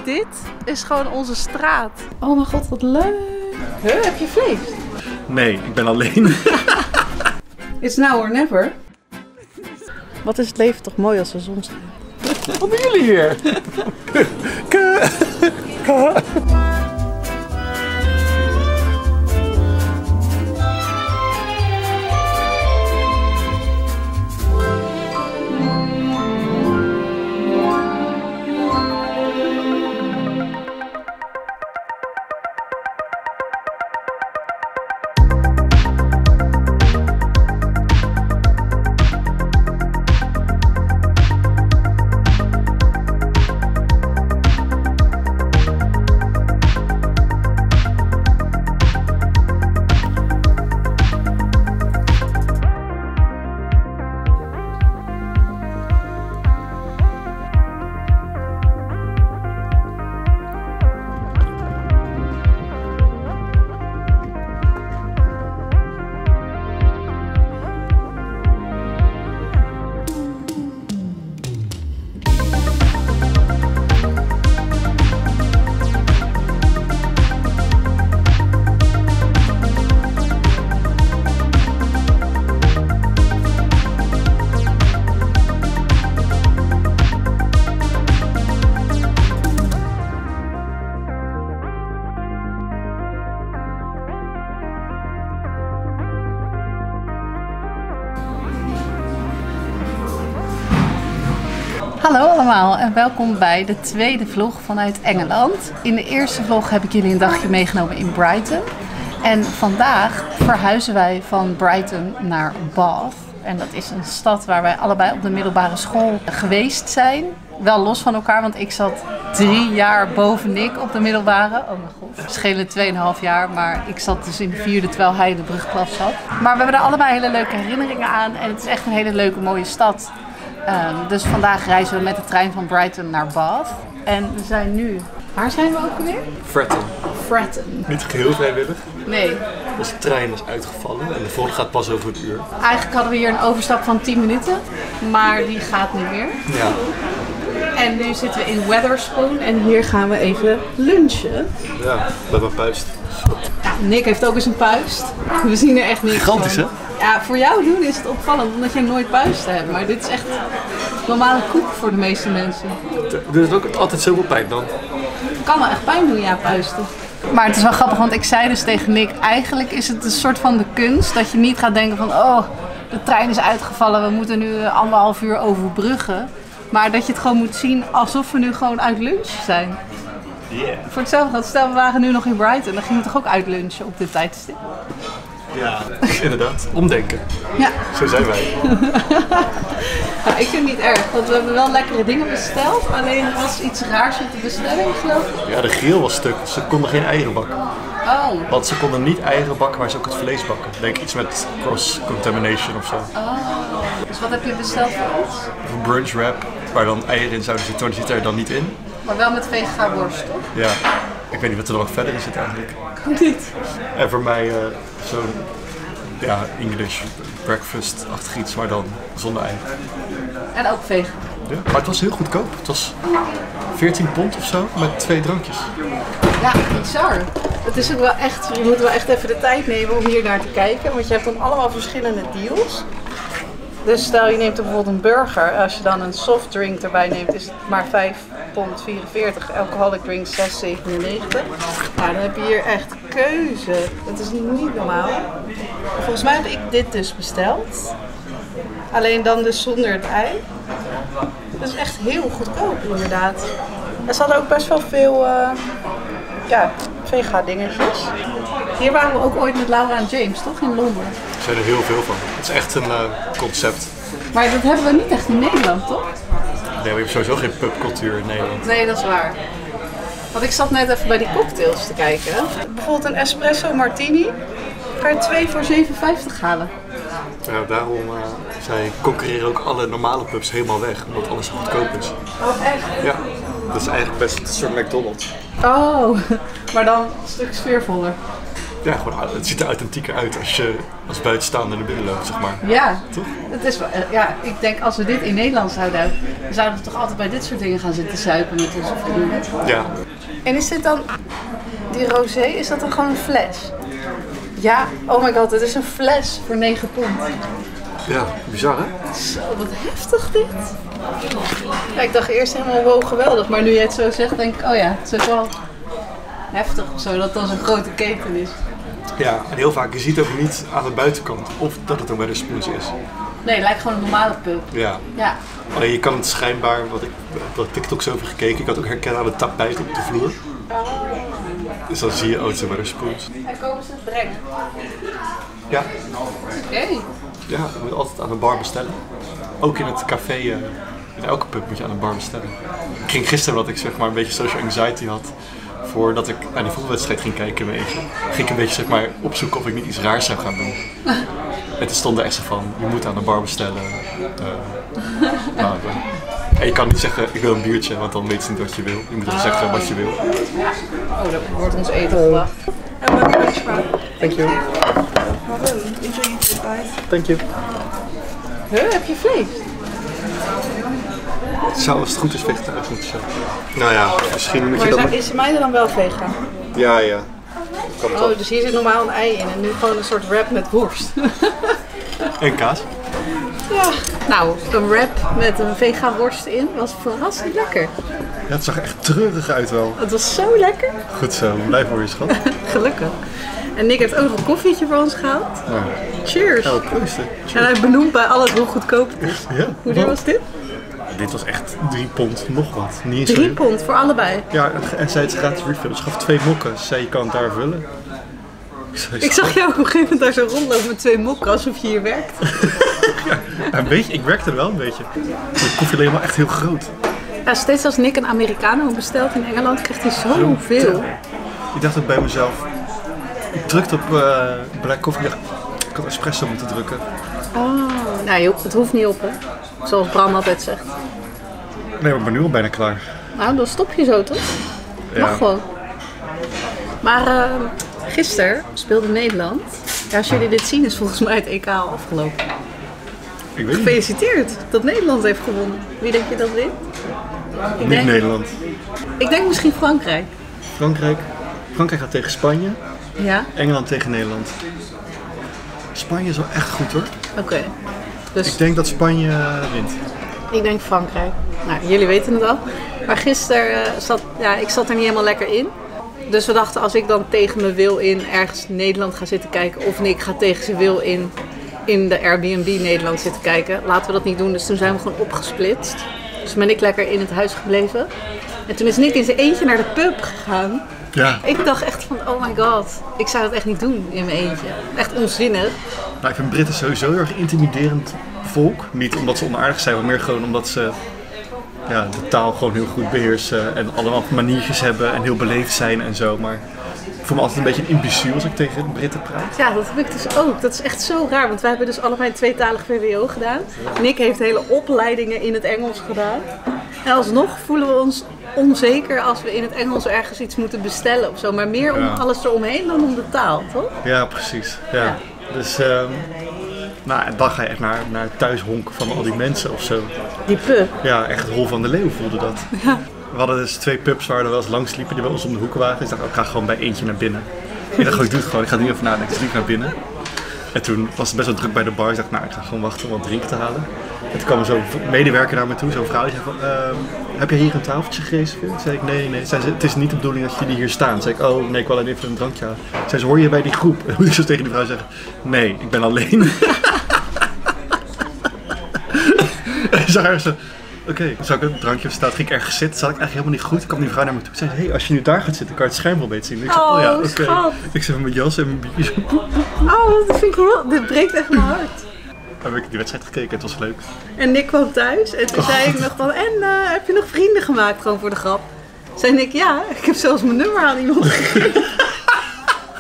Dit is gewoon onze straat. Oh mijn god, wat leuk. Heb je vlees? Nee, ik ben alleen. It's now or never. Wat is het leven toch mooi als de zon schijnt. Wat doen jullie hier? Hallo allemaal en welkom bij de tweede vlog vanuit Engeland. In de eerste vlog heb ik jullie een dagje meegenomen in Brighton. En vandaag verhuizen wij van Brighton naar Bath. En dat is een stad waar wij allebei op de middelbare school geweest zijn. Wel los van elkaar, want ik zat 3 jaar boven Nick op de middelbare. Oh mijn god. We schelen 2,5 jaar, maar ik zat dus in de 4e terwijl hij in de brugklas zat. Maar we hebben er allebei hele leuke herinneringen aan en het is echt een hele leuke mooie stad. Dus vandaag reizen we met de trein van Brighton naar Bath. En we zijn nu... Waar zijn we ook weer? Fratton. Fratton. Niet geheel vrijwillig. Nee. Onze trein is uitgevallen en de volgende gaat pas over een uur. Eigenlijk hadden we hier een overstap van 10 minuten. Maar die gaat niet meer. Ja. En nu zitten we in Wetherspoon en hier gaan we even lunchen. Ja, we hebben een puist. Ja, Nick heeft ook eens een puist. We zien er echt niks Gigantisch, van. hè? Ja, voor jou doen is het opvallend omdat jij nooit puisten hebt. Maar dit is echt normale koek voor de meeste mensen. Doet het ook altijd zoveel pijn dan? Het kan wel echt pijn doen, ja, puisten. Maar het is wel grappig, want ik zei dus tegen Nick, eigenlijk is het een soort van de kunst dat je niet gaat denken van, oh, de trein is uitgevallen, we moeten nu 1,5 uur overbruggen. Maar dat je het gewoon moet zien alsof we nu gewoon uit lunch zijn. Yeah. Voor hetzelfde geld, stel we waren nu nog in Brighton, dan gingen we toch ook uit lunchen op dit tijdstip? Ja, inderdaad. Omdenken. Ja. Zo zijn wij. Nou, ik vind het niet erg, want we hebben wel lekkere dingen besteld. Alleen er was iets raars met de bestelling, geloof ik. Ja, de grill was stuk. Ze konden geen eieren bakken. Oh. Want ze konden niet eieren bakken, maar ze ook het vlees bakken. Ik denk iets met cross-contamination of zo. Oh. Dus wat heb je besteld voor ons? Of een brunch wrap, waar dan eieren in zouden zitten, maar die zit er dan niet in. Maar wel met vegan worst, toch? Ja, ik weet niet wat er nog verder in zit eigenlijk. Kan niet. En voor mij zo'n English breakfast-achtig iets, maar dan zonder eieren. En ook vegan. Ja, maar het was heel goedkoop. Het was 14 pond of zo, met 2 drankjes. Ja, bizar. Het is ook wel echt, je moet wel echt even de tijd nemen om hier naar te kijken. Want je hebt dan allemaal verschillende deals. Dus stel je neemt bijvoorbeeld een burger. Als je dan een softdrink erbij neemt, is het maar 5,44 £. Alcoholic drink 6,97 £. Nou, dan heb je hier echt keuze. Dat is niet normaal. Volgens mij heb ik dit dus besteld. Alleen dan dus zonder het ei. Dat is echt heel goedkoop inderdaad. Er zaten ook best wel veel vega dingetjes. Hier waren we ook ooit met Laura en James, toch? In Londen. Er zijn er heel veel van. Het is echt een concept. Maar dat hebben we niet echt in Nederland, toch? Nee, we hebben sowieso geen pubcultuur in Nederland. Nee, dat is waar. Want ik zat net even bij die cocktails te kijken. Bijvoorbeeld een espresso martini. Kan je 2 voor 7,50 halen. Ja, daarom zij concurreren ook alle normale pubs helemaal weg, omdat alles zo goedkoop is. Oh, echt? Ja, dat is eigenlijk best een soort McDonald's. Oh, maar dan een stuk sfeervoller. Ja, gewoon, het ziet er authentieker uit als buitenstaander naar binnen loopt, zeg maar. Ja, toch? Het is, ja, ik denk als we dit in Nederland zouden hebben, dan zouden we toch altijd bij dit soort dingen gaan zitten zuipen met onze vrienden. Ja. En is dit dan, die rosé, is dat dan gewoon een fles? Ja, oh my god, het is een fles voor 9 pond. Ja, bizar hè? Zo, wat heftig dit. Ja, ik dacht eerst helemaal wow, geweldig, maar nu je het zo zegt, denk ik, oh ja, het is wel heftig of zo, dat het dan zo'n grote keten is. Ja, en heel vaak, je ziet ook niet aan de buitenkant of dat het een Wetherspoons is. Nee, het lijkt gewoon een normale pub. Ja. Ja. Alleen je kan het schijnbaar, wat ik op TikToks over gekeken, ik had ook herkennen aan de tapijt op de vloer. Dus dan zie je, oh, het zijn Wetherspoons. En komen ze het brengen? Ja. Oké. Ja, je moet altijd aan de bar bestellen. Ook in het café, in elke pub moet je aan de bar bestellen. Ik ging gisteren, omdat ik zeg maar een beetje social anxiety had, voordat ik naar die voetbalwedstrijd ging kijken in mijn eentje, ging ik een beetje zeg maar opzoeken of ik niet iets raars zou gaan doen. En toen stond er echt zo van, je moet aan de bar bestellen. En je kan niet zeggen, ik wil een biertje, want dan weet ze niet wat je wil. Je moet dan zeggen wat je wil. Oh, dat wordt ons eten gebracht. En wat is het? Thank you. Thank you. Heb je vlees? Het zou als het goed is vegetarisch moeten zijn. Nou ja, misschien moet je dat... Is mij dan wel vegan? Ja, ja. Oh, dus hier zit normaal een ei in en nu gewoon een soort wrap met worst. En kaas? Ja. Nou, een wrap met een vegan worst in was verrassend lekker. Ja, het zag er echt treurig uit wel. Het was zo lekker. Goed zo, blij voor je schat. Gelukkig. En Nick heeft ook nog een koffietje voor ons gehaald. Ja. Cheers. Oh, proost. En hij benoemt bij alles hoe goedkoop het is. Ja. Hoe duur was dit? Dit was echt 3 pond, nog wat. Niet eens 3 pond voor allebei. Ja, en zij het gratis refill. Dus gaf 2 mokken. Ze zei, je kan het daar vullen. Ik zag jou op een gegeven moment daar zo rondlopen met 2 mokken, alsof je hier werkt. Ja, een beetje. Ik werkte er wel een beetje. De koffie alleen maar echt heel groot. Ja, steeds als Nick een Americano bestelt in Engeland, krijgt hij zoveel. Ik dacht ook bij mezelf. Ik drukte op black coffee. Ik dacht, ik had espresso moeten drukken. Oh, nou, het hoeft niet op, hè. Zoals Bram altijd zegt. Nee, maar ik ben nu al bijna klaar. Nou, dan stop je zo, toch? Mag gewoon. Maar gisteren speelde Nederland. Ja, als jullie dit zien, is volgens mij het EK al afgelopen. Ik weet niet. Gefeliciteerd dat Nederland heeft gewonnen. Wie denk je dat wint? Niet Nederland. Ik denk misschien Frankrijk. Frankrijk gaat tegen Spanje. Ja? Engeland tegen Nederland. Spanje is wel echt goed hoor. Oké. Dus Ik denk dat Spanje wint. ik denk Frankrijk. Nou, jullie weten het al. Maar gisteren ik zat er niet helemaal lekker in. Dus we dachten, als ik dan tegen mijn wil in ergens Nederland ga zitten kijken, of Nick gaat tegen zijn wil in de Airbnb Nederland zitten kijken, laten we dat niet doen. Dus toen zijn we gewoon opgesplitst. Dus ben ik lekker in het huis gebleven. En toen is Nick in zijn eentje naar de pub gegaan. Ja. Ik dacht echt van, oh my god, ik zou dat echt niet doen in mijn eentje. Echt onzinnig. Nou, ik vind Britten sowieso heel erg intimiderend volk. Niet omdat ze onaardig zijn, maar meer gewoon omdat ze de taal gewoon heel goed beheersen. En allemaal maniertjes hebben en heel beleefd zijn en zo. Maar ik voel me altijd een beetje een imbeciel als ik tegen Britten praat. Ja, dat heb ik dus ook. Dat is echt zo raar, want wij hebben dus allebei een tweetalig VWO gedaan. Nick heeft hele opleidingen in het Engels gedaan. En alsnog voelen we ons onzeker als we in het Engels ergens iets moeten bestellen of zo. Maar meer om alles eromheen dan om de taal, toch? Ja, precies. Ja. Dus en dan ga je echt naar het thuishonk van al die mensen of zo. Die pub. Ja, echt het hol van de leeuw voelde dat. Ja. We hadden dus 2 pubs waar we wel eens langs liepen die bij ons om de hoek waren. Dus ik dacht, ik ga gewoon bij eentje naar binnen. Ik dacht, ik doe het gewoon, ik ga er niet over nadenken. Dus liep naar binnen. En toen was het best wel druk bij de bar. Ik dacht, ik ga gewoon wachten om wat drinken te halen. En toen kwam er zo'n medewerker naar me toe, zo'n vrouw. Die zei van, heb je hier een tafeltje gereserveerd? Toen zei ik, nee. Zei ze, het is niet de bedoeling dat jullie hier staan. Toen zei ik, oh nee, ik wil alleen even een drankje halen. Zei ze, hoor je bij die groep? En moet ik zo tegen die vrouw zeggen, nee, ik ben alleen. En zag haar zo, oké, zou ik een drankje verstaan? Ging ik ergens zitten, zat ik eigenlijk helemaal niet goed. Ik kwam die vrouw naar me toe. Zei, hey, als je nu daar gaat zitten, kan je het scherm wel beter zien. Ik zei, ja, oké. Schat. Ik zei, mijn jas en mijn biertje. Oh, dat vind ik dit breekt echt mijn hart. Dan heb ik die wedstrijd gekeken, het was leuk. En Nick kwam thuis en toen zei ik nog van, heb je nog vrienden gemaakt gewoon voor de grap? Zei Nick, ja, ik heb zelfs mijn nummer aan iemand gegeven.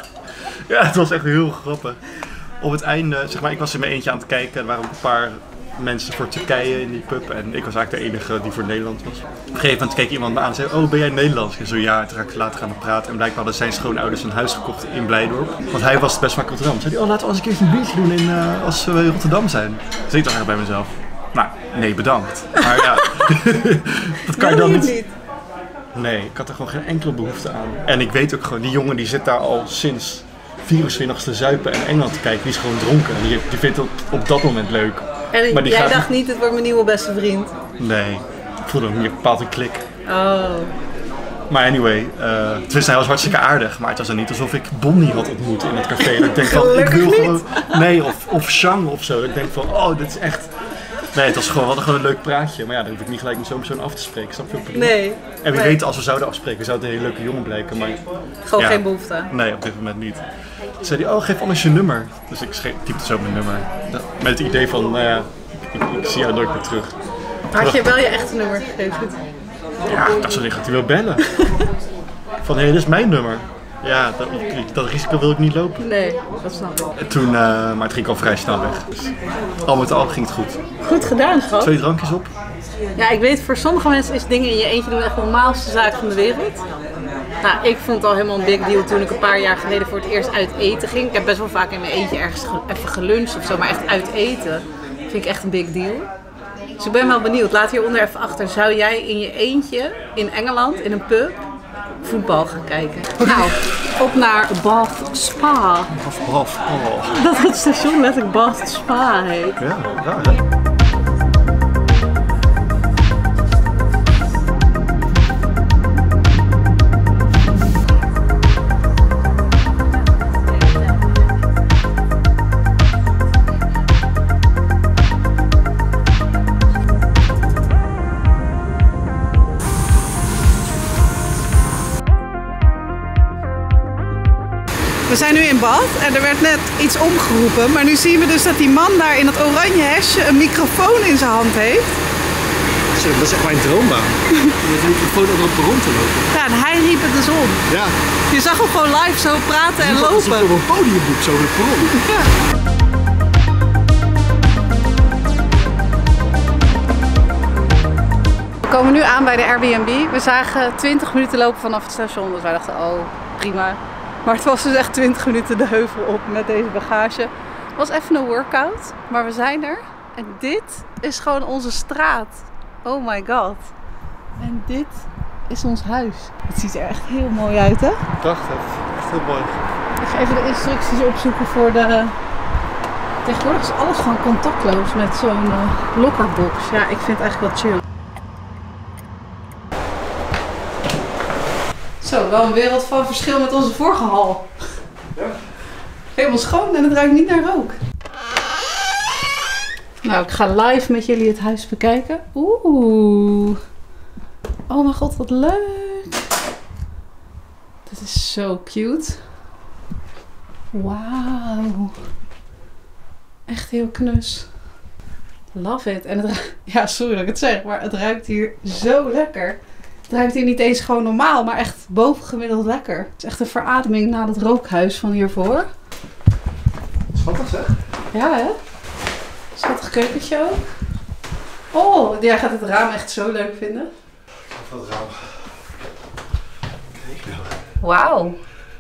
Ja, het was echt heel grappig. Op het einde, zeg maar, ik was in mijn eentje aan het kijken. Er waren ook een paar mensen voor Turkije in die pub. En ik was eigenlijk de enige die voor Nederland was. Op een gegeven moment keek iemand me aan en zei, oh, ben jij Nederlands? En zo, ja, en toen raakte ik later aan het praten. En blijkbaar hadden zijn schoonouders een huis gekocht in Blijdorp. Want hij was best vaak Rotterdam. Toen zei hij, oh, laten we eens een keertje een biertje doen als we in Rotterdam zijn. Dus ik dacht bij mezelf, nou, nee, bedankt. Maar ja, dat kan je dan niet. Nee, ik had er gewoon geen enkele behoefte aan. En ik weet ook gewoon, die jongen die zit daar al sinds 4 uur 's middags te zuipen en Engeland te kijken. Die is gewoon dronken. Die vindt het op dat moment leuk. En maar jij dacht niet, het wordt mijn nieuwe beste vriend? Nee, ik voelde ook niet bepaald een klik. Oh. Maar anyway, hij was hartstikke aardig. Maar het was dan niet alsof ik Bonnie had ontmoet in het café. Dat ik denk van, ik wil gewoon... Nee, of Shang of zo. Dat ik denk van, oh, dit is echt... Nee, het was gewoon, we hadden gewoon een leuk praatje. Maar ja, dan hoef ik niet gelijk met zo'n persoon af te spreken. Snap je wat ik bedoel? Nee. En wie weet, als we zouden afspreken, zou het een hele leuke jongen blijken. Maar, gewoon geen behoefte? Nee, op dit moment niet. Toen zei hij, oh, geef anders je nummer. Dus ik typte zo mijn nummer. Met het idee van, nou ja, ik zie jou nooit meer terug. Had je wel je echte nummer gegeven? Ja, dat soort dingen gaat hij wel bellen. Van, hé, dit is mijn nummer. Ja, dat risico wil ik niet lopen. Nee, dat snap ik. En toen, maar het ging al vrij snel weg. Dus al met al ging het goed. Goed gedaan, schat. 2 drankjes op. Ja, ik weet, voor sommige mensen is dingen in je eentje doen echt de normaalste zaak van de wereld. Nou, ik vond het al helemaal een big deal toen ik een paar jaar geleden voor het eerst uit eten ging. Ik heb best wel vaak in mijn eentje ergens even geluncht of zo, maar echt uit eten vind ik echt een big deal. Dus ik ben wel benieuwd. Laat hieronder even achter. Zou jij in je eentje in Engeland, in een pub, voetbal gaan kijken? Nou, op naar Bath Spa. Dat het station letterlijk Bath Spa heet. Ja, raar hè? We zijn nu in bad en er werd net iets omgeroepen, maar nu zien we dus dat die man daar in dat oranje hesje een microfoon in zijn hand heeft. Dat is echt mijn droombaan. Met een microfoon op het perron te lopen. Ja, en hij riep het dus om. Ja. Je zag hem gewoon live zo praten en lopen. Alsof op een podiumboek zo op het perron. Ja. We komen nu aan bij de Airbnb. We zagen 20 minuten lopen vanaf het station, dus wij dachten, oh prima. Maar het was dus echt 20 minuten de heuvel op met deze bagage. Het was even een workout, maar we zijn er. En dit is gewoon onze straat. Oh my god. En dit is ons huis. Het ziet er echt heel mooi uit, hè? Prachtig. Echt heel mooi. Ik ga even de instructies opzoeken voor de... Tegenwoordig is alles gewoon contactloos met zo'n lockerbox. Ja, ik vind het eigenlijk wel chill. Zo, wel een wereld van verschil met onze vorige hal. Ja. Helemaal schoon en het ruikt niet naar rook. Nou, ik ga live met jullie het huis bekijken. Oeh. Oh mijn god, wat leuk. Dit is zo cute. Wauw. Echt heel knus. Love it. En het ja, sorry dat ik het zeg, maar het ruikt hier zo lekker. Het ruikt hier niet eens gewoon normaal, maar echt bovengemiddeld lekker. Het is echt een verademing na dat rookhuis van hiervoor. Schattig zeg. Ja, hè? Schattig keukentje ook. Oh, jij gaat het raam echt zo leuk vinden. Van het raam. Kijk nou. Wauw.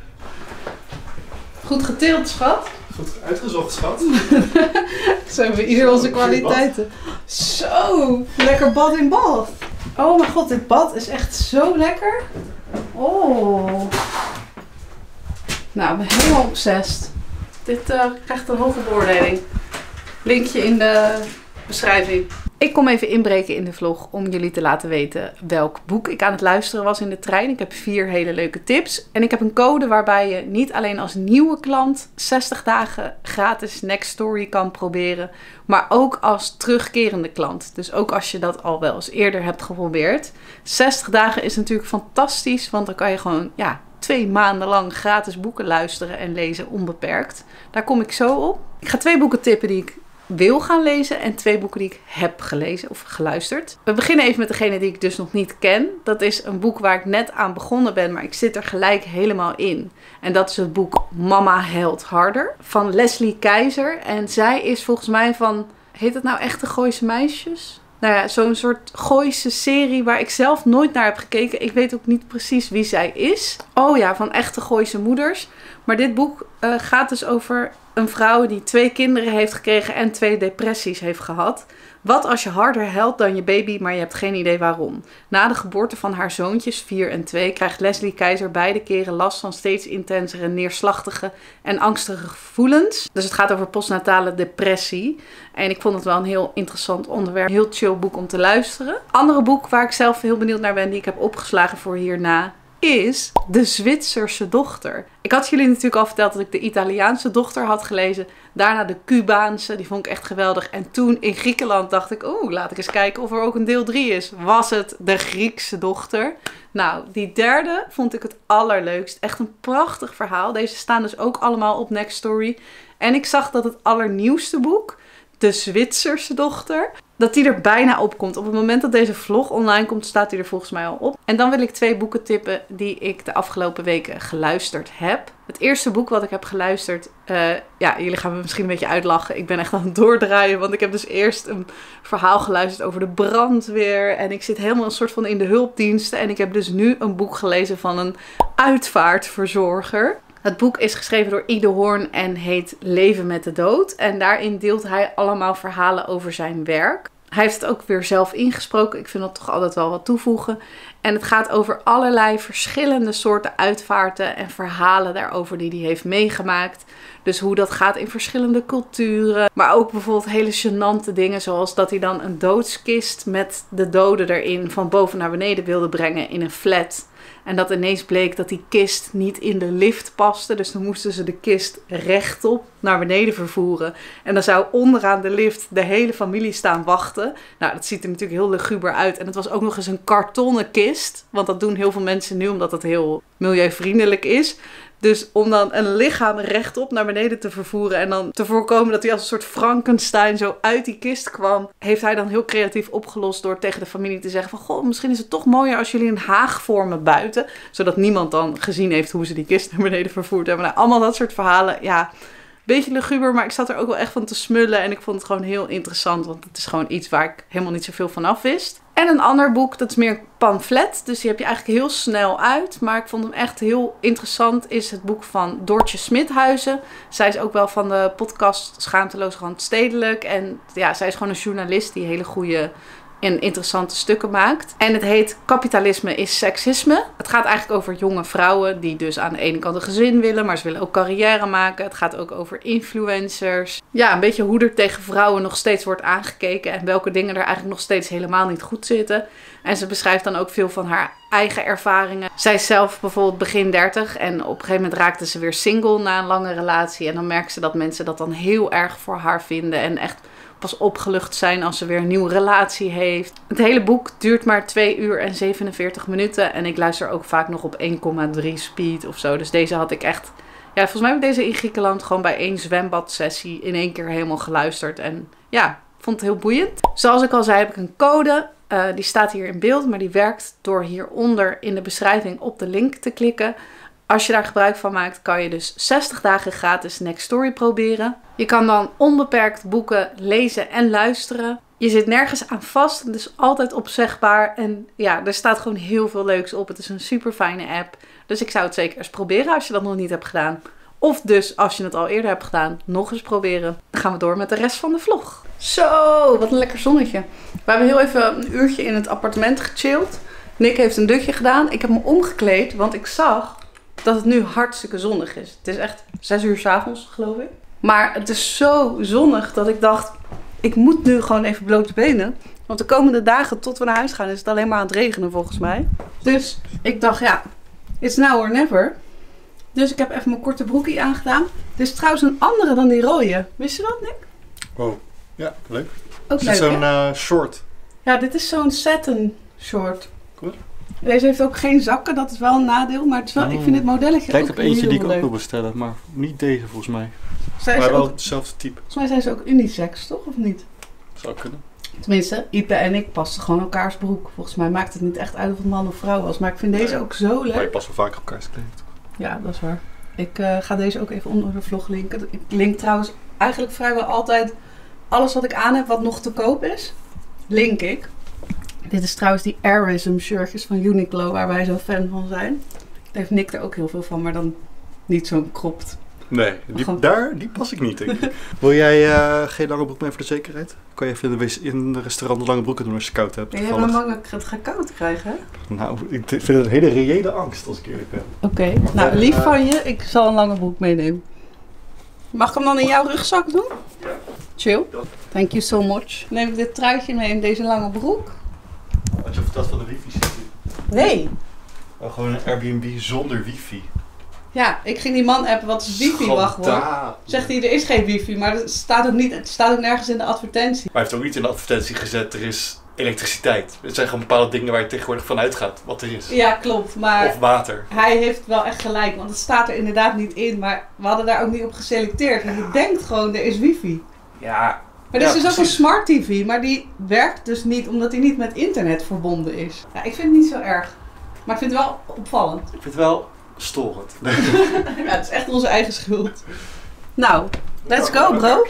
Goed geteeld, schat. Goed uitgezocht, schat. Zo hebben we ieder onze kwaliteiten. Zo, lekker bad in bad. Oh mijn god, dit bad is echt zo lekker. Oh. Nou, ik ben helemaal obsessed. Dit krijgt een hoge beoordeling. Linkje in de beschrijving. Ik kom even inbreken in de vlog om jullie te laten weten welk boek ik aan het luisteren was in de trein. Ik heb 4 hele leuke tips. En ik heb een code waarbij je niet alleen als nieuwe klant 60 dagen gratis Next Story kan proberen. Maar ook als terugkerende klant. Dus ook als je dat al wel eens eerder hebt geprobeerd. 60 dagen is natuurlijk fantastisch. Want dan kan je gewoon 2 maanden lang gratis boeken luisteren en lezen onbeperkt. Daar kom ik zo op. Ik ga 2 boeken tippen die ik wil gaan lezen en 2 boeken die ik heb gelezen of geluisterd. We beginnen even met degene die ik dus nog niet ken. Dat is een boek waar ik net aan begonnen ben, maar ik zit er gelijk helemaal in. En dat is het boek Mama Huilt Harder van Leslie Keizer. En zij is volgens mij van heet het nou Echte Gooise Meisjes? Nou ja, zo'n soort Gooise serie waar ik zelf nooit naar heb gekeken. Ik weet ook niet precies wie zij is. Oh ja, van Echte Gooise Moeders. Maar dit boek gaat dus over een vrouw die 2 kinderen heeft gekregen en 2 depressies heeft gehad. Wat als je harder huilt dan je baby, maar je hebt geen idee waarom? Na de geboorte van haar zoontjes, 4 en 2, krijgt Leslie Keizer beide keren last van steeds intensere, neerslachtige en angstige gevoelens. Dus het gaat over postnatale depressie. En ik vond het wel een heel interessant onderwerp. Een heel chill boek om te luisteren. Andere boek waar ik zelf heel benieuwd naar ben, die ik heb opgeslagen voor hierna, is De Zwitserse Dochter. Ik had jullie natuurlijk al verteld dat ik de Italiaanse dochter had gelezen. Daarna de Cubaanse, die vond ik echt geweldig. En toen in Griekenland dacht ik, laat ik eens kijken of er ook een deel 3 is. Was het De Griekse Dochter? Nou, die derde vond ik het allerleukst. Echt een prachtig verhaal. Deze staan dus ook allemaal op Next Story. En ik zag dat het allernieuwste boek, De Zwitserse Dochter, dat die er bijna op komt. Op het moment dat deze vlog online komt, staat die er volgens mij al op. En dan wil ik 2 boeken tippen die ik de afgelopen weken geluisterd heb. Het eerste boek wat ik heb geluisterd, jullie gaan me misschien een beetje uitlachen. Ik ben echt aan het doordraaien, want ik heb dus eerst een verhaal geluisterd over de brandweer. En ik zit helemaal een soort van in de hulpdiensten. En ik heb dus nu een boek gelezen van een uitvaartverzorger. Het boek is geschreven door Ide Hoorn en heet Leven met de Dood. En daarin deelt hij allemaal verhalen over zijn werk. Hij heeft het ook weer zelf ingesproken. Ik vind dat toch altijd wel wat toevoegen. En het gaat over allerlei verschillende soorten uitvaarten en verhalen daarover die hij heeft meegemaakt. Dus hoe dat gaat in verschillende culturen. Maar ook bijvoorbeeld hele gênante dingen, zoals dat hij dan een doodskist met de doden erin van boven naar beneden wilde brengen in een flat. En dat ineens bleek dat die kist niet in de lift paste. Dus dan moesten ze de kist rechtop naar beneden vervoeren. En dan zou onderaan de lift de hele familie staan wachten. Nou, dat ziet er natuurlijk heel luguber uit. En het was ook nog eens een kartonnen kist. Want dat doen heel veel mensen nu omdat het heel milieuvriendelijk is. Dus om dan een lichaam rechtop naar beneden te vervoeren en dan te voorkomen dat hij als een soort Frankenstein zo uit die kist kwam, heeft hij dan heel creatief opgelost door tegen de familie te zeggen van, goh, misschien is het toch mooier als jullie een haag vormen buiten, zodat niemand dan gezien heeft hoe ze die kist naar beneden vervoerd hebben. Nou, allemaal dat soort verhalen, ja, beetje luguber, maar ik zat er ook wel echt van te smullen en ik vond het gewoon heel interessant, want het is gewoon iets waar ik helemaal niet zoveel van af wist. En een ander boek, dat is meer pamflet, dus die heb je eigenlijk heel snel uit. Maar ik vond hem echt heel interessant, is het boek van Doortje Smithuizen. Zij is ook wel van de podcast Schaamteloos Randstedelijk. En ja, zij is gewoon een journalist die hele goede en interessante stukken maakt. En het heet Kapitalisme is Seksisme. Het gaat eigenlijk over jonge vrouwen die dus aan de ene kant een gezin willen, maar ze willen ook carrière maken. Het gaat ook over influencers. Ja, een beetje hoe er tegen vrouwen nog steeds wordt aangekeken en welke dingen er eigenlijk nog steeds helemaal niet goed zitten. En ze beschrijft dan ook veel van haar eigen ervaringen. Zij is zelf bijvoorbeeld begin 30 en op een gegeven moment raakte ze weer single na een lange relatie. En dan merkt ze dat mensen dat dan heel erg voor haar vinden en echt pas opgelucht zijn als ze weer een nieuwe relatie heeft. Het hele boek duurt maar 2 uur en 47 minuten. En ik luister ook vaak nog op 1,3 speed of zo. Dus deze had ik echt, ja, volgens mij heb ik deze in Griekenland gewoon bij 1 zwembadsessie in 1 keer helemaal geluisterd. En ja, ik vond het heel boeiend. Zoals ik al zei, heb ik een code. Die staat hier in beeld, maar die werkt door hieronder in de beschrijving op de link te klikken. Als je daar gebruik van maakt, kan je dus 60 dagen gratis Next Story proberen. Je kan dan onbeperkt boeken lezen en luisteren. Je zit nergens aan vast, het is altijd opzegbaar. En ja, er staat gewoon heel veel leuks op. Het is een super fijne app. Dus ik zou het zeker eens proberen als je dat nog niet hebt gedaan. Of dus, als je het al eerder hebt gedaan, nog eens proberen. Dan gaan we door met de rest van de vlog. Zo, wat een lekker zonnetje. We hebben heel even een uurtje in het appartement gechilled. Nick heeft een dutje gedaan. Ik heb me omgekleed, want ik zag dat het nu hartstikke zonnig is. Het is echt 6 uur 's avonds, geloof ik. Maar het is zo zonnig dat ik dacht, ik moet nu gewoon even blote benen. Want de komende dagen tot we naar huis gaan is het alleen maar aan het regenen volgens mij. Dus ik dacht, ja, it's now or never. Dus ik heb even mijn korte broekie aangedaan. Dit is trouwens een andere dan die rode. Wist je dat, Nick? Wow, ja, leuk. Ook Is leuk, dit zo'n hè? short? Ja, dit is zo'n satin short. Cool. Deze heeft ook geen zakken, dat is wel een nadeel. Maar het is wel, ik vind dit modelletje Het lijkt ook op eentje die ik heel ook leuk. wil bestellen, maar niet deze volgens mij. Zij Maar is wel ook, hetzelfde type. volgens mij zijn ze ook unisex, toch? Of niet? Zou kunnen. Tenminste, Ipe en ik passen gewoon elkaars broek. Volgens mij maakt het niet echt uit of het man of vrouw was. Maar ik vind deze ook zo Maar je leuk. past wel vaak op elkaars kleding, toch? Ja, dat is waar. Ik ga deze ook even onder de vlog linken. Ik link trouwens eigenlijk vrijwel altijd alles wat ik aan heb wat nog te koop is, link ik. Dit is trouwens die Airism shirtjes van Uniqlo, waar wij zo fan van zijn. Daar heeft Nick er ook heel veel van, maar dan niet zo'n cropped. Nee, die pas ik niet, denk ik. Wil jij geen lange broek meer voor de zekerheid? Kan je even in de restaurant lange broeken doen als je koud hebt? Ja, je hebt me bang dat ik het ga koud krijgen, hè? Nou, ik vind het een hele reële angst, als ik eerlijk ben. Oké, nou lief van je. Ik zal een lange broek meenemen. Mag ik hem dan in jouw rugzak doen? Ja. Chill. Thank you so much. Neem ik dit truitje mee in deze lange broek? Had je verteld van de wifi zit? Nee. Oh, gewoon een Airbnb zonder wifi. Ja, ik ging die man appen, wat is wifi wachtwoord? Zegt hij, er is geen wifi, maar het staat ook nergens in de advertentie. Maar hij heeft ook niet in de advertentie gezet, er is elektriciteit. Het zijn gewoon bepaalde dingen waar je tegenwoordig van uitgaat, wat er is. Ja, klopt, maar Of water. hij heeft wel echt gelijk, want het staat er inderdaad niet in, maar we hadden daar ook niet op geselecteerd. Want je denkt gewoon, er is wifi. Ja. Maar dit is dus ook een smart tv, maar die werkt dus niet omdat hij niet met internet verbonden is. Ja, ik vind het niet zo erg, maar ik vind het wel opvallend. Ik vind het wel storend. Ja, het is echt onze eigen schuld. Nou, let's go bro.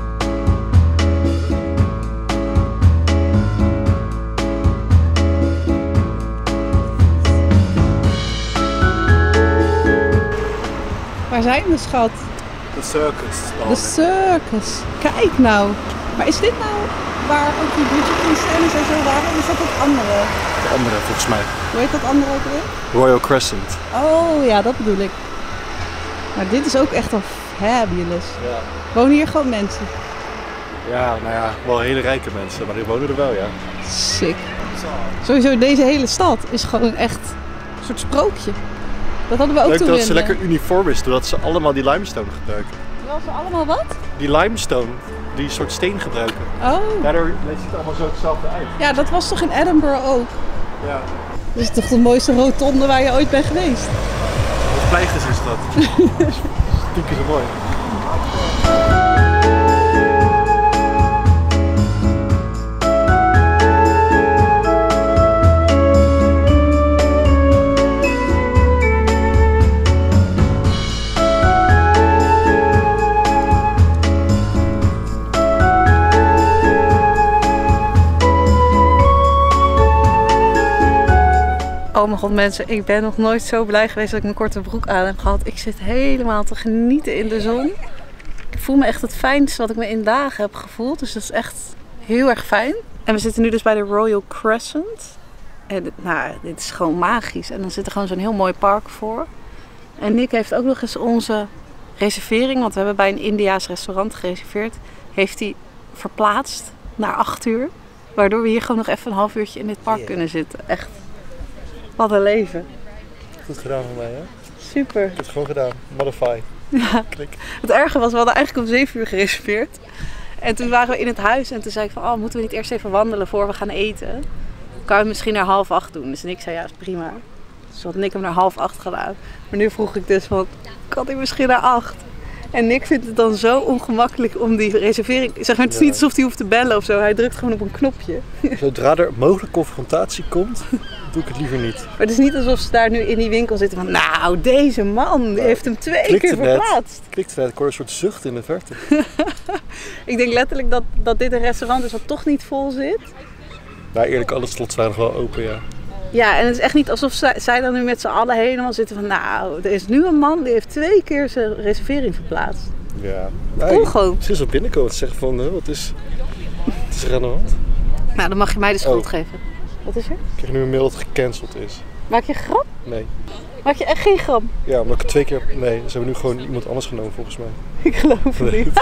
Waar zijn we, schat? De circus. De circus. Kijk nou. Maar is dit nou waar ook die Bridgerton scènes en zo waren? Of is dat het andere? De andere, volgens mij. Hoe heet dat andere ook weer? Royal Crescent. Oh ja, dat bedoel ik. Maar dit is ook echt wel fabulous. Ja. Wonen hier gewoon mensen? Ja, nou ja, wel hele rijke mensen, maar die wonen er wel, ja. Sick. Sowieso, deze hele stad is gewoon echt een soort sprookje. Dat hadden we ook Leuk toen dat ze lekker uniform is, doordat ze allemaal die limestone gebruiken. Terwijl ze allemaal wat? Die limestone, die soort steen gebruiken. Oh. Daardoor ziet het allemaal zo hetzelfde uit. Ja, dat was toch in Edinburgh ook? Ja. Dat is toch de mooiste rotonde waar je ooit bent geweest? Wat pleegers is dat? Stiekem zo mooi. Oh mijn god mensen, ik ben nog nooit zo blij geweest dat ik mijn korte broek aan heb gehad. Ik zit helemaal te genieten in de zon. Ik voel me echt het fijnste wat ik me in dagen heb gevoeld. Dus dat is echt heel erg fijn. En we zitten nu dus bij de Royal Crescent. En dit is gewoon magisch. En dan zit er gewoon zo'n heel mooi park voor. En Nick heeft ook nog eens onze reservering, want we hebben bij een Indiaas restaurant gereserveerd, heeft hij verplaatst naar 8 uur. Waardoor we hier gewoon nog even een half uurtje in dit park kunnen zitten. Echt. Wat een leven. Goed gedaan van mij, hè? Super. Ik heb het gewoon gedaan. Modify. Ja. Klik. Het erge was, we hadden eigenlijk om 7 uur gereserveerd. En toen waren we in het huis en toen zei ik van, moeten we niet eerst even wandelen voor we gaan eten? Kan je het misschien naar 7:30 doen? Dus Nick zei, ja, is prima. Dus had Nick hem naar 7:30 gedaan. Maar nu vroeg ik dus van, kan hij misschien naar 8? En Nick vindt het dan zo ongemakkelijk om die reservering... Zeg maar, het is niet alsof hij hoeft te bellen of zo. Hij drukt gewoon op een knopje. Zodra er mogelijk confrontatie komt, doe ik het liever niet. Maar het is niet alsof ze daar nu in die winkel zitten van... Nou, deze man die heeft hem 2 keer verplaatst. Klikte net, ik hoor een soort zucht in de verte. Ik denk letterlijk dat dit een restaurant is wat toch niet vol zit. Nou, eerlijk, alle slots waren nog wel open, ja. Ja, en het is echt niet alsof zij dan nu met z'n allen helemaal zitten van... Nou, er is nu een man die heeft 2 keer zijn reservering verplaatst. Ja. Kom gewoon. Ze is op binnenkomen te zeggen van, wat is er aan de hand? Nou, dan mag je mij de schuld geven. Wat is er? Ik krijg nu een mail dat het gecanceld is. Maak je een grap? Nee. Maak je echt geen grap? Ja, omdat ik het 2 keer... Nee, ze hebben nu gewoon iemand anders genomen volgens mij. Ik geloof het niet.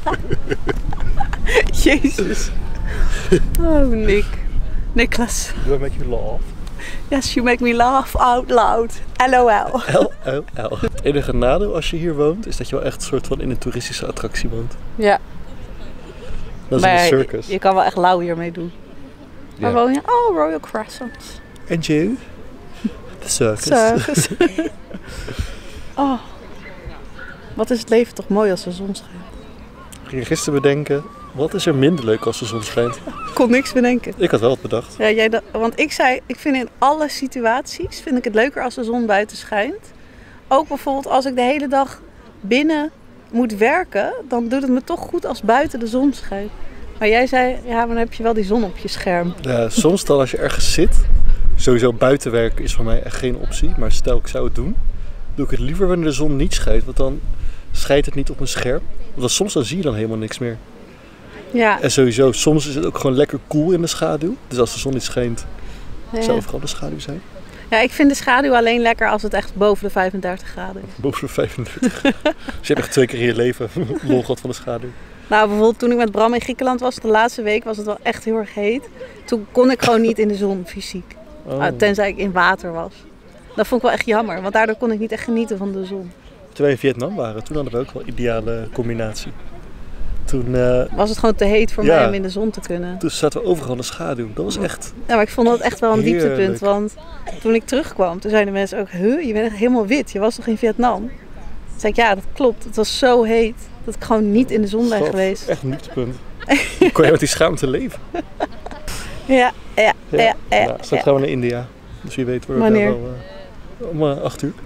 Jezus. Oh, Nick. Niklas. Do I make you laugh? Yes, you make me laugh out loud. LOL. LOL. Het enige nadeel als je hier woont, is dat je wel echt een soort van in een toeristische attractie woont. Ja. Dat is een circus. Je kan wel echt lauw hiermee doen. Waar woon je? Oh, Royal Crescent. En you? De circus. Circus. Oh. Wat is het leven toch mooi als de zon schijnt. Ik ging gisteren bedenken, wat is er minder leuk als de zon schijnt? Ik kon niks bedenken. Ik had wel wat bedacht. Ja, want ik zei, ik vind in alle situaties vind ik het leuker als de zon buiten schijnt. Ook bijvoorbeeld als ik de hele dag binnen moet werken, dan doet het me toch goed als buiten de zon schijnt. Maar jij zei, ja, maar dan heb je wel die zon op je scherm. Ja, soms dan als je ergens zit, sowieso buiten werken is voor mij echt geen optie. Maar stel ik zou het doen, doe ik het liever wanneer de zon niet schijnt. Want dan schijnt het niet op mijn scherm. Want soms dan zie je dan helemaal niks meer. Ja. En sowieso, soms is het ook gewoon lekker koel in de schaduw. Dus als de zon niet schijnt, zou overal de schaduw zijn. Ja, ik vind de schaduw alleen lekker als het echt boven de 35 graden is. Boven de 35. Dus je hebt echt 2 keer in je leven lol gehad van de schaduw. Nou, bijvoorbeeld toen ik met Bram in Griekenland was, de laatste week was het wel echt heel erg heet. Toen kon ik gewoon niet in de zon, fysiek. Oh. Tenzij ik in water was. Dat vond ik wel echt jammer, want daardoor kon ik niet echt genieten van de zon. Toen wij in Vietnam waren, toen hadden we ook wel een ideale combinatie. Toen Was het gewoon te heet voor mij om in de zon te kunnen. Toen zaten we overal in de schaduw. Dat was echt... Ja, maar ik vond dat echt wel een Heerlijk. dieptepunt. Want toen ik terugkwam, toen zeiden mensen ook... Je bent echt helemaal wit, je was toch in Vietnam? Toen zei ik, ja, dat klopt. Het was zo heet dat ik gewoon niet in de zon ben geweest. Echt een dieptepunt. Hoe kon je met die schaamte leven? Ja. Straks gaan we naar India. Dus wie weet worden we daar wel om 8 uur.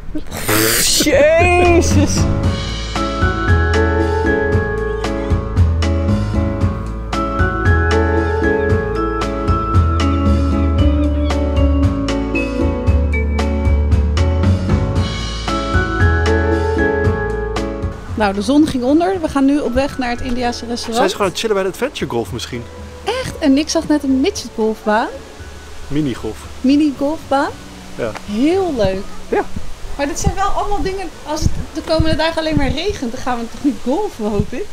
Jezus! Nou, de zon ging onder. We gaan nu op weg naar het Indiase restaurant. Zijn ze gewoon aan het chillen bij de Adventure Golf misschien? Echt? En ik zag net een midgetgolfbaan. Minigolf. Mini-golfbaan. Ja. Heel leuk. Ja. Maar dit zijn wel allemaal dingen... Als het de komende dagen alleen maar regent, dan gaan we toch niet golfen, hoop ik?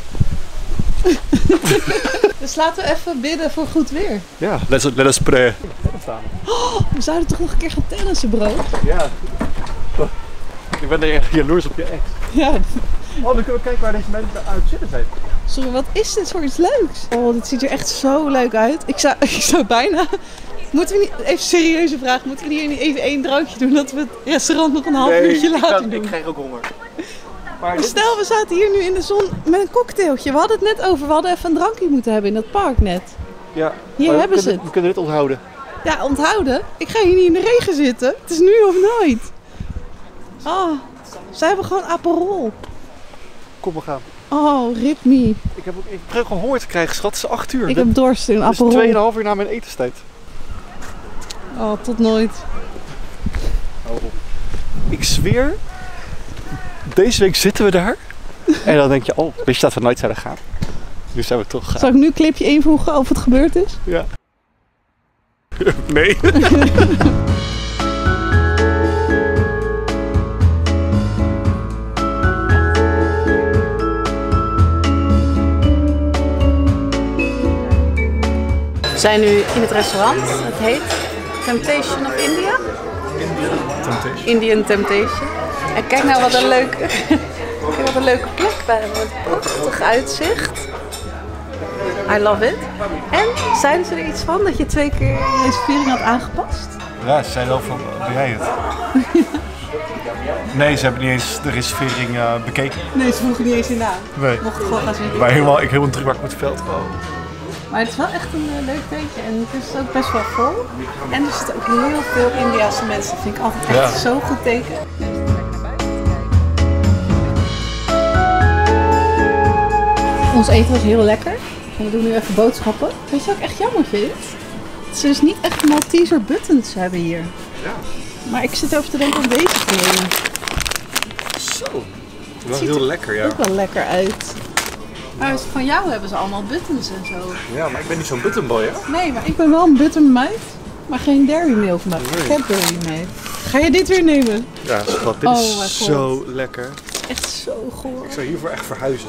Dus laten we even bidden voor goed weer. Ja, let us pray. Oh, we zouden toch nog een keer gaan tennissen, bro? Ja. Ik ben echt jaloers op je ex. Ja. Oh, dan kunnen we kijken waar deze mensen aan het chillen zijn. Sorry, wat is dit voor iets leuks? Oh, dit ziet er echt zo leuk uit. Ik zou bijna... Moeten we niet... Even serieuze vraag. Moeten we hier niet even 1 drankje doen? Dat we het restaurant nog een half uurtje laten doen? Ik krijg ook honger. Maar stel, we zaten hier nu in de zon met een cocktailtje. We hadden het net over. We hadden even een drankje moeten hebben in dat park net. Ja. Hier hebben ze het. We kunnen dit onthouden. Ja, onthouden. Ik ga hier niet in de regen zitten. Het is nu of nooit. Oh, zij hebben gewoon Aperol. Kom, we gaan. Oh, rip me. Ik heb ook even terug gehoord te krijgen, schat. Het is 8 uur. Ik heb dorst in Aperol. Het is 2,5 uur na mijn etenstijd. Oh, tot nooit. Ik zweer, deze week zitten we daar. En dan denk je, oh, wist je dat we nooit zouden gaan? Nu zijn we toch gegaan. Zal ik nu een clipje invoegen of het gebeurd is? Ja. Nee. We zijn nu in het restaurant. Het heet Temptation of India. Temptation. Indian Temptation. En kijk nou wat een leuke, kijk wat een leuke plek bij hebben. Een prachtig uitzicht. I love it. En zeiden ze er iets van dat je 2 keer je reservering had aangepast? Ja, ze zeiden wel van, doe jij het? Nee, ze hebben niet eens de reservering bekeken. Nee, ze vroegen niet eens in na. Nee. Mocht het gewoon gaan zien. Maar ik helemaal druk maak met het veld. Oh. Maar het is wel echt een leuk feestje en het is ook best wel vol. En er zitten ook heel veel Indiase mensen. Dat vind ik altijd echt zo'n goed teken. Ons eten was heel lekker. En we doen nu even boodschappen. Weet je wat ik echt jammer vind? Dat ze dus niet echt Malteser buttons hebben hier. Ja. Maar ik zit over te denken om deze te nemen. Zo. Wel ziet heel er lekker, ja. Ook wel lekker uit. Maar van jou hebben ze allemaal buttons en zo. Ja, maar ik ben niet zo'n buttonboy, hè? Nee, maar ik ben wel een buttermeid, maar geen dairy milk meid. Cadbury meid. Ga je dit weer nemen? Ja, schat, dit Oh, is mijn God. zo lekker. Echt zo goor. Ik zou hiervoor echt verhuizen.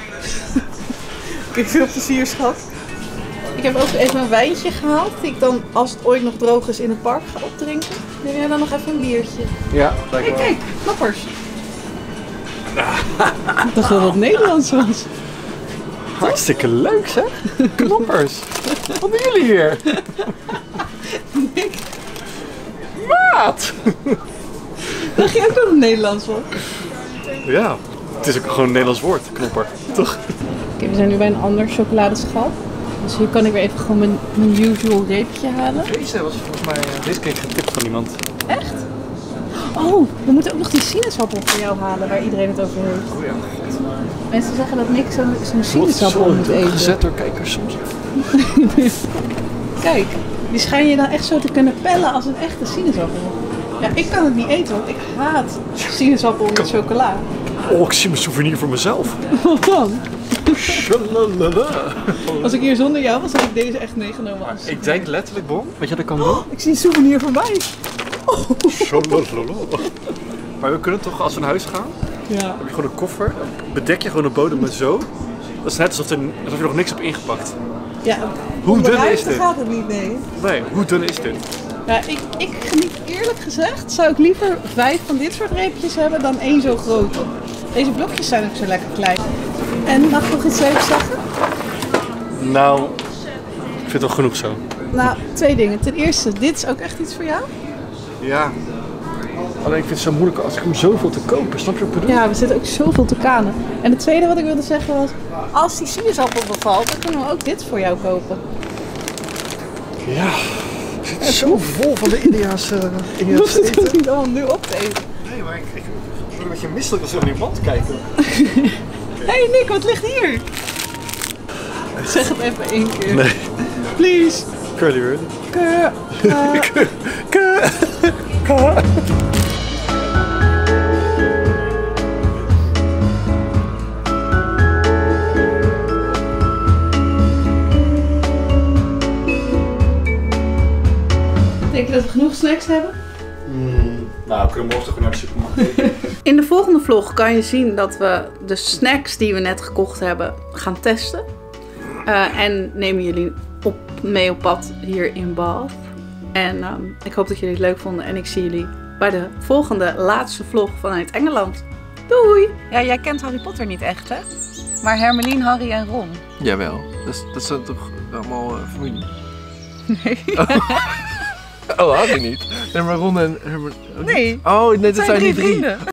Kijk, veel plezier, schat. Ik heb ook even een wijntje gehaald, die ik dan, als het ooit nog droog is, in het park ga opdrinken. Neem jij dan nog even een biertje? Ja, Hey, kijk, knappers. Ik dacht wel dat het Nederlands was. Hartstikke leuk, zeg. Knoppers. Wat doen jullie hier? Maat! Dacht je ook dat het Nederlands was? Ja, het is ook gewoon een Nederlands woord, knopper. Toch? Oké, we zijn nu bij een ander chocoladeschap. Dus hier kan ik weer even gewoon mijn usual reepje halen. Deze was volgens mij, deze kreeg ik getipt van iemand. Echt? Oh, we moeten ook nog die sinaasappel voor jou halen waar iedereen het over heeft. Oh ja, god. Mensen zeggen dat Nick zo'n Wat sinaasappel moet eten. gezet door kijkers soms. Kijk, die schijn je dan echt zo te kunnen pellen als een echte sinaasappel. Ja, ik kan het niet eten, want ik haat sinaasappel met chocola. Oh, ik zie mijn souvenir voor mezelf. Wat dan? Shalalala. Als ik hier zonder jou was, had ik deze echt meegenomen als... Ik denk letterlijk, Bon. Weet je, dat kan wel. Ik zie een souvenir voor mij. Shalalala. Maar we kunnen toch, als we naar huis gaan, Ja. heb je gewoon een koffer, bedek je gewoon de bodem met zo. Dat is net alsof je nog niks hebt ingepakt. Ja, Hoe dun onderuit is dit? gaat het niet, nee. Nee, hoe dun is dit? Ja, ik geniet eerlijk gezegd, zou ik liever 5 van dit soort reepjes hebben dan 1 zo grote. Deze blokjes zijn ook zo lekker klein. En mag ik nog iets leuks zeggen? Nou, ik vind het wel genoeg zo. Nou, 2 dingen. Ten eerste, dit is ook echt iets voor jou. Ja. Alleen ik vind het zo moeilijk als ik hem zoveel te kopen, snap je wat ik bedoel? Ja, we zitten ook zoveel te kanen. En het tweede wat ik wilde zeggen was, als die sinaasappel bevalt, dan kunnen we ook dit voor jou kopen. Ja. Ik zit zo vol van de Indiaanse Je hoeft het eten. ook niet allemaal nu op te eten. Nee, maar ik word een beetje misselijk als we naar die wand kijken. Hé Nick, wat ligt hier? Zeg het even 1 keer. Nee. Please. Curly word. Denk je dat we genoeg snacks hebben? Nou, we kunnen morgen toch weer naar de supermarkt. In de volgende vlog kan je zien dat we de snacks die we net gekocht hebben gaan testen. En nemen jullie mee op pad hier in Bath. En ik hoop dat jullie het leuk vonden. En ik zie jullie bij de volgende laatste vlog vanuit Engeland. Doei! Ja, jij kent Harry Potter niet echt, hè? Maar Hermeline, Harry en Ron. Jawel, dat zijn toch allemaal familie? Nee. Oh, Harry niet. Nee, maar Ron en... Nee. Oh, nee, dat zijn die 3. vrienden.